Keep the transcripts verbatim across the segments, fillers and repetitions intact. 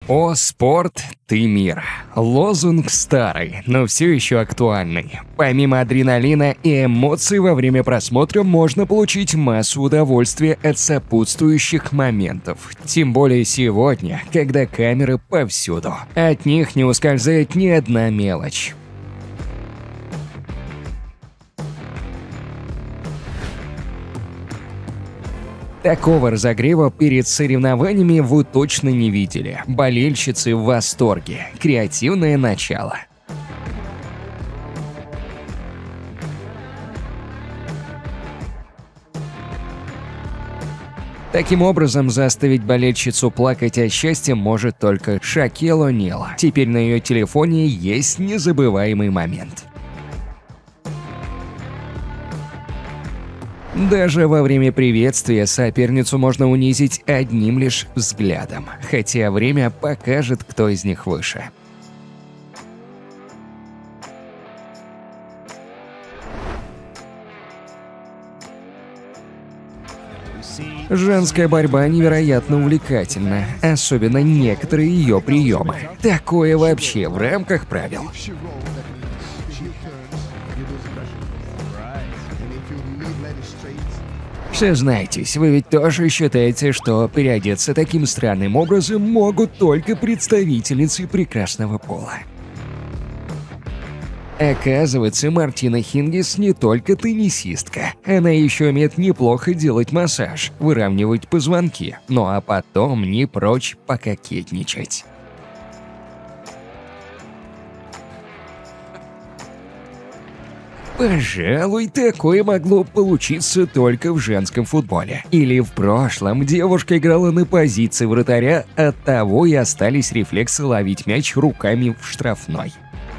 О, спорт, ты мир. Лозунг старый, но все еще актуальный. Помимо адреналина и эмоций во время просмотра можно получить массу удовольствия от сопутствующих моментов. Тем более сегодня, когда камеры повсюду. От них не ускользает ни одна мелочь. Такого разогрева перед соревнованиями вы точно не видели. Болельщицы в восторге. Креативное начало. Таким образом, заставить болельщицу плакать от счастья может только Шакил О'Нил. Теперь на ее телефоне есть незабываемый момент. Даже во время приветствия соперницу можно унизить одним лишь взглядом, хотя время покажет, кто из них выше. Женская борьба невероятно увлекательна, особенно некоторые ее приемы. Такое вообще в рамках правил. Сознайтесь, вы ведь тоже считаете, что переодеться таким странным образом могут только представительницы прекрасного пола. Оказывается, Мартина Хингис не только теннисистка. Она еще умеет неплохо делать массаж, выравнивать позвонки, ну а потом не прочь пококетничать. Пожалуй, такое могло получиться только в женском футболе. Или в прошлом девушка играла на позиции вратаря, оттого и остались рефлексы ловить мяч руками в штрафной.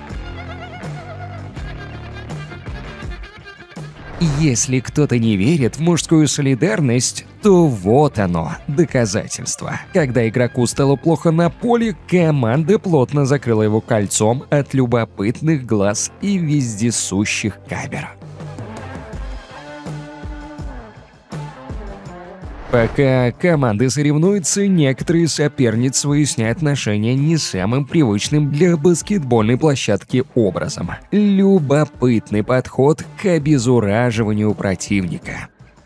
Если кто-то не верит в мужскую солидарность, то вот оно, доказательство. Когда игроку стало плохо на поле, команда плотно закрыла его кольцом от любопытных глаз и вездесущих камер. Пока команды соревнуются, некоторые соперницы выясняют отношения не самым привычным для баскетбольной площадки образом. Любопытный подход к обеззураживанию противника.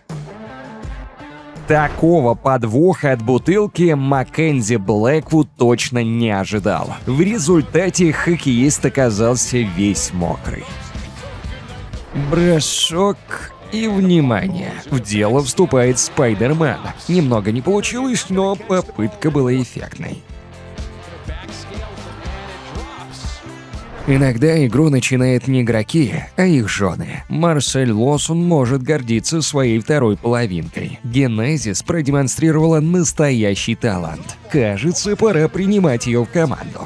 Такого подвоха от бутылки Маккензи Блэквуд точно не ожидал. В результате хоккеист оказался весь мокрый. Бросок... И, внимание, в дело вступает Спайдермен. Немного не получилось, но попытка была эффектной. Иногда игру начинают не игроки, а их жены. Марсель Лосон может гордиться своей второй половинкой. Генезис продемонстрировала настоящий талант. Кажется, пора принимать ее в команду.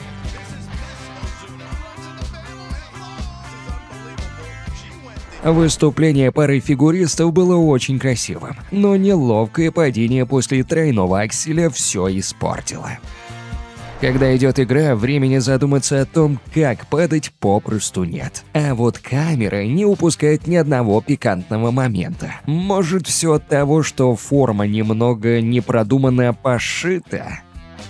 Выступление пары фигуристов было очень красивым, но неловкое падение после тройного акселя все испортило. Когда идет игра, времени задуматься о том, как падать, попросту нет. А вот камера не упускает ни одного пикантного момента. Может, все от того, что форма немного непродуманно пошита?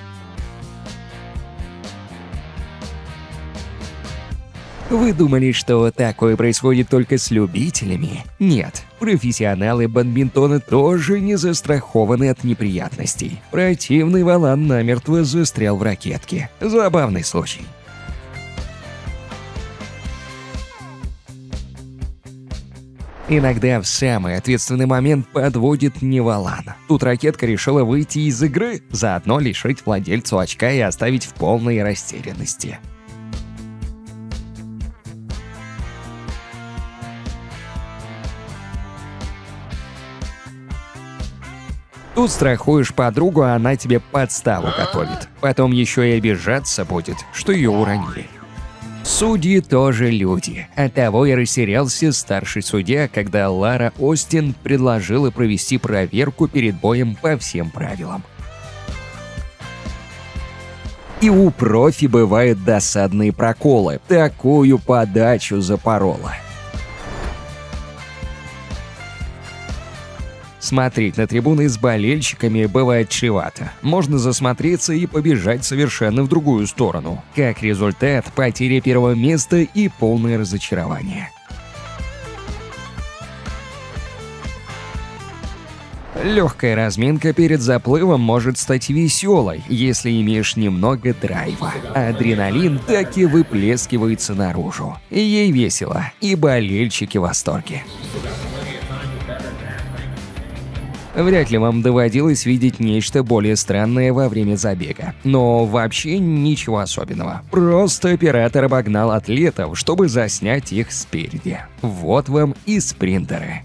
Вы думали, что такое происходит только с любителями? Нет, профессионалы бадминтона тоже не застрахованы от неприятностей. Противный валан намертво застрял в ракетке. Забавный случай. Иногда в самый ответственный момент подводит не валан. Тут ракетка решила выйти из игры, заодно лишить владельцу очка и оставить в полной растерянности. Тут страхуешь подругу, а она тебе подставу готовит. Потом еще и обижаться будет, что ее уронили. Судьи тоже люди. Оттого и растерялся старший судья, когда Лара Остин предложила провести проверку перед боем по всем правилам. И у профи бывают досадные проколы. Такую подачу запорола. Смотреть на трибуны с болельщиками бывает чревато. Можно засмотреться и побежать совершенно в другую сторону. Как результат, потеря первого места и полное разочарование. Легкая разминка перед заплывом может стать веселой, если имеешь немного драйва. Адреналин так и выплескивается наружу. И ей весело, и болельщики в восторге. Вряд ли вам доводилось видеть нечто более странное во время забега. Но вообще ничего особенного. Просто оператор обогнал атлетов, чтобы заснять их спереди. Вот вам и спринтеры.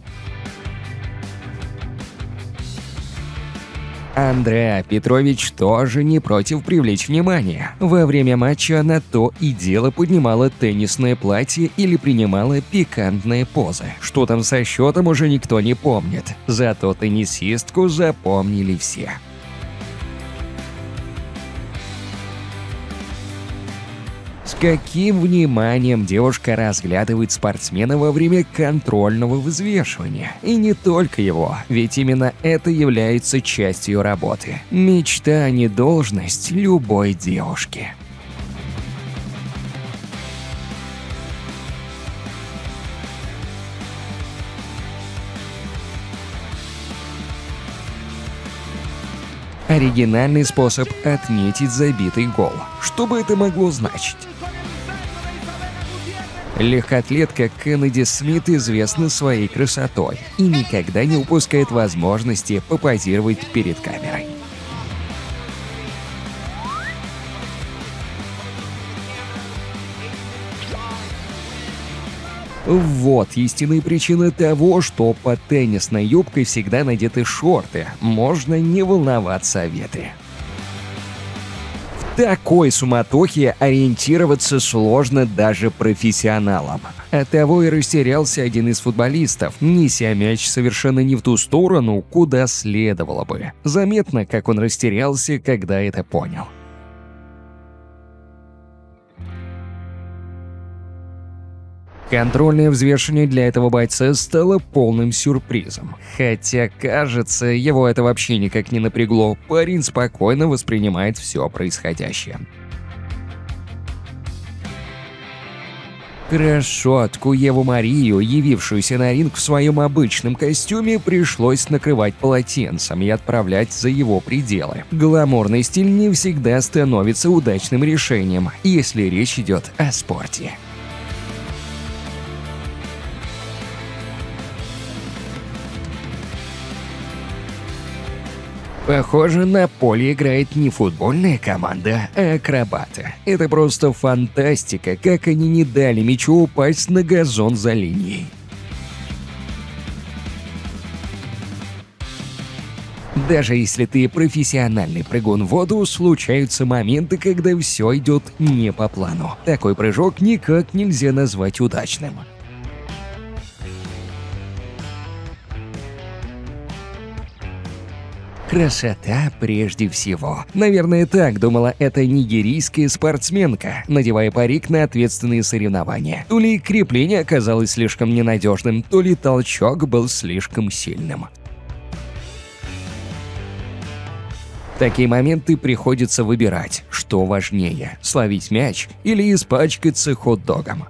Андреа Петрович тоже не против привлечь внимание. Во время матча она то и дело поднимала теннисное платье или принимала пикантные позы. Что там со счетом, уже никто не помнит. Зато теннисистку запомнили все. С каким вниманием девушка разглядывает спортсмена во время контрольного взвешивания. И не только его, ведь именно это является частью работы. Мечта, а не должность любой девушки. Оригинальный способ отметить забитый гол. Что бы это могло значить? Легкоатлетка Кеннеди Смит известна своей красотой и никогда не упускает возможности попозировать перед камерой. Вот истинная причина того, что под теннисной юбкой всегда надеты шорты. Можно не волноваться о ветре. В такой суматохе ориентироваться сложно даже профессионалам. Оттого и растерялся один из футболистов, неся мяч совершенно не в ту сторону, куда следовало бы. Заметно, как он растерялся, когда это понял. Контрольное взвешивание для этого бойца стало полным сюрпризом. Хотя, кажется, его это вообще никак не напрягло. Парень спокойно воспринимает все происходящее. Красотку Еву Марию, явившуюся на ринг в своем обычном костюме, пришлось накрывать полотенцем и отправлять за его пределы. Гламурный стиль не всегда становится удачным решением, если речь идет о спорте. Похоже, на поле играет не футбольная команда, а акробаты. Это просто фантастика, как они не дали мячу упасть на газон за линией. Даже если ты профессиональный прыгун в воду, случаются моменты, когда все идет не по плану. Такой прыжок никак нельзя назвать удачным. Красота прежде всего. Наверное, так думала эта нигерийская спортсменка, надевая парик на ответственные соревнования. То ли крепление оказалось слишком ненадежным, то ли толчок был слишком сильным. В такие моменты приходится выбирать, что важнее – словить мяч или испачкаться хот-догом.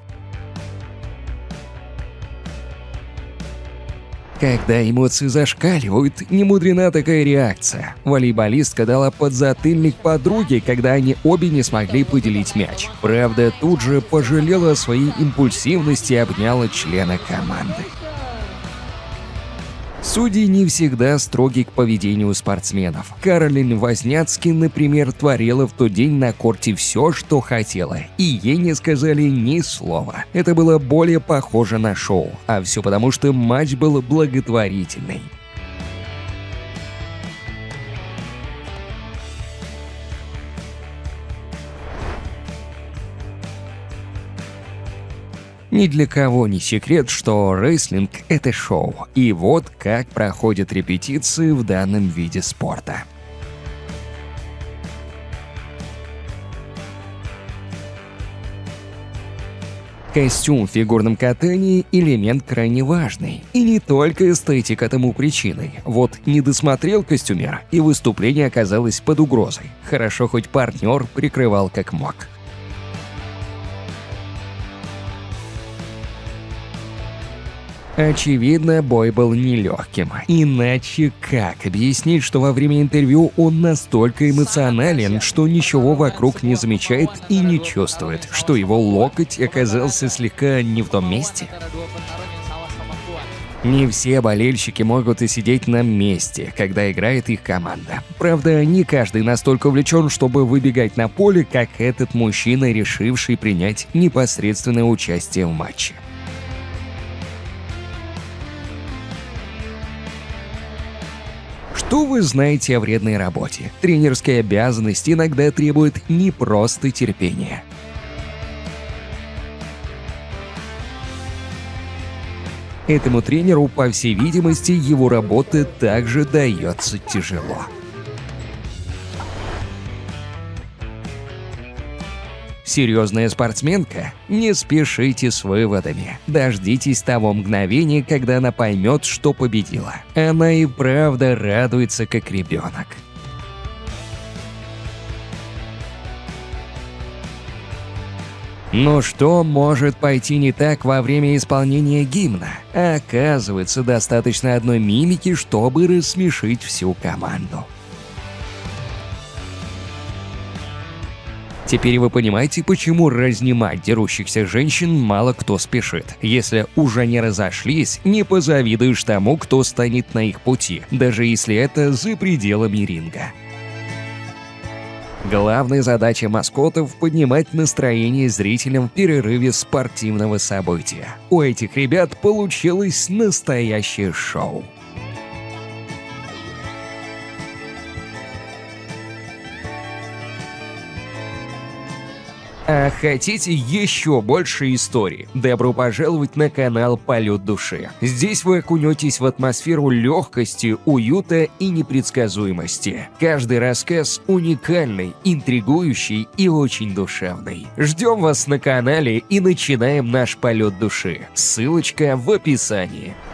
Когда эмоции зашкаливают, не мудрена такая реакция. Волейболистка дала подзатыльник подруге, когда они обе не смогли поделить мяч. Правда, тут же пожалела о своей импульсивности и обняла члена команды. Судьи не всегда строги к поведению спортсменов. Каролин Возняцки, например, творила в тот день на корте все, что хотела, и ей не сказали ни слова. Это было более похоже на шоу, а все потому, что матч был благотворительный. Ни для кого не секрет, что рестлинг – это шоу, и вот как проходят репетиции в данном виде спорта. Костюм в фигурном катании – элемент крайне важный. И не только эстетика тому причиной. Вот не досмотрел костюмер, и выступление оказалось под угрозой. Хорошо, хоть партнер прикрывал как мог. Очевидно, бой был нелегким. Иначе как объяснить, что во время интервью он настолько эмоционален, что ничего вокруг не замечает и не чувствует, что его локоть оказался слегка не в том месте? Не все болельщики могут и сидеть на месте, когда играет их команда. Правда, не каждый настолько увлечен, чтобы выбегать на поле, как этот мужчина, решивший принять непосредственное участие в матче. Что вы знаете о вредной работе? Тренерские обязанности иногда требуют не просто терпения. Этому тренеру, по всей видимости, его работа также дается тяжело. Серьезная спортсменка? Не спешите с выводами. Дождитесь того мгновения, когда она поймет, что победила. Она и правда радуется, как ребенок. Но что может пойти не так во время исполнения гимна? Оказывается, достаточно одной мимики, чтобы рассмешить всю команду. Теперь вы понимаете, почему разнимать дерущихся женщин мало кто спешит. Если уже не разошлись, не позавидуешь тому, кто станет на их пути, даже если это за пределами ринга. Главная задача маскотов – поднимать настроение зрителям в перерыве спортивного события. У этих ребят получилось настоящее шоу. А хотите еще больше историй? Добро пожаловать на канал «Полет души». Здесь вы окунетесь в атмосферу легкости, уюта и непредсказуемости. Каждый рассказ уникальный, интригующий и очень душевный. Ждем вас на канале и начинаем наш полет души. Ссылочка в описании.